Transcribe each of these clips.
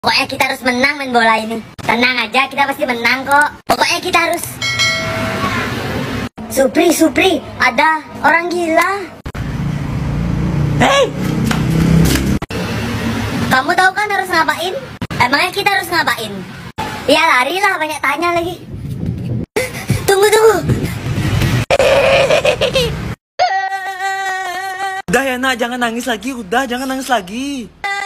Pokoknya kita harus menang main bola ini. Tenang aja, kita pasti menang kok. Pokoknya kita harus. Supri, ada orang gila. Hei! Kamu tahu kan harus ngapain? Emangnya kita harus ngapain? Ya lari lah, banyak tanya lagi. Tunggu. Udah ya nak, jangan nangis lagi. Udah, jangan nangis lagi.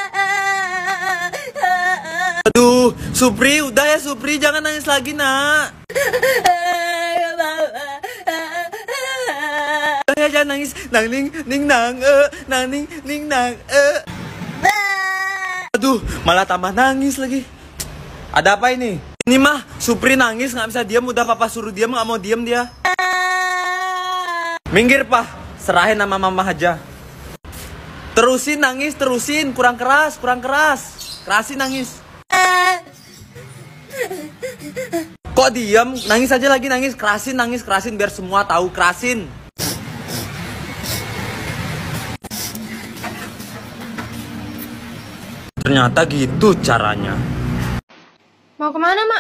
Aduh, Supri, udah ya Supri, jangan nangis lagi nak. Udah ya, jangan nangis. Nang ning nang Aduh, malah tambah nangis lagi. Ada apa ini? Ini mah Supri nangis nggak bisa diam, udah papa suruh diam nggak mau diam dia. Minggir pah, serahin sama mama aja. Terusin nangis, terusin, kurang keras. Kerasin nangis. Kok diam? Nangis aja lagi, nangis. Kerasin biar semua tahu, kerasin. Ternyata gitu caranya. Mau kemana, Mak?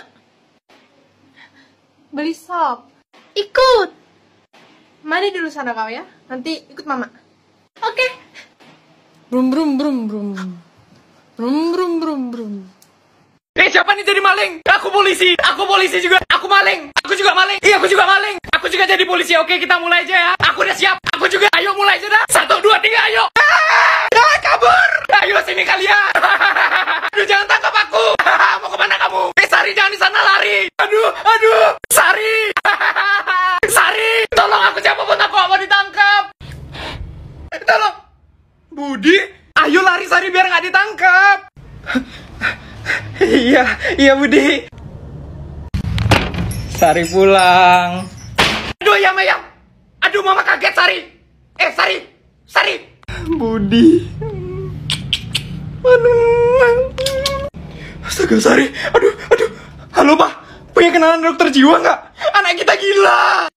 Beli sop. Ikut. Mari dulu sana kau ya. Nanti ikut Mama. Oke. Brum brum brum brum. Brum brum brum brum. Siapa nih jadi maling? Aku polisi juga. Aku maling. Aku juga maling. Iya, aku juga maling. Aku juga jadi polisi. Oke, kita mulai aja ya. Aku udah siap. Aku juga. Ayo mulai aja dah. 1, 2, 3, ayo. Kabur. Ayo sini kalian. Aduh, jangan tangkap aku. Mau kemana kamu? Sari, jangan di sana lari. Aduh. Sari. Sari. Tolong aku, siapapun aku mau ditangkap. Tolong. Budi, ayo lari Sari biar nggak ditangkap. Iya Budi. Sari pulang. Aduh ayam. Aduh mama kaget Sari. Sari. Budi. Aduh. Astaga Sari. Aduh. Halo Pak, punya kenalan dokter jiwa nggak? Anak kita gila.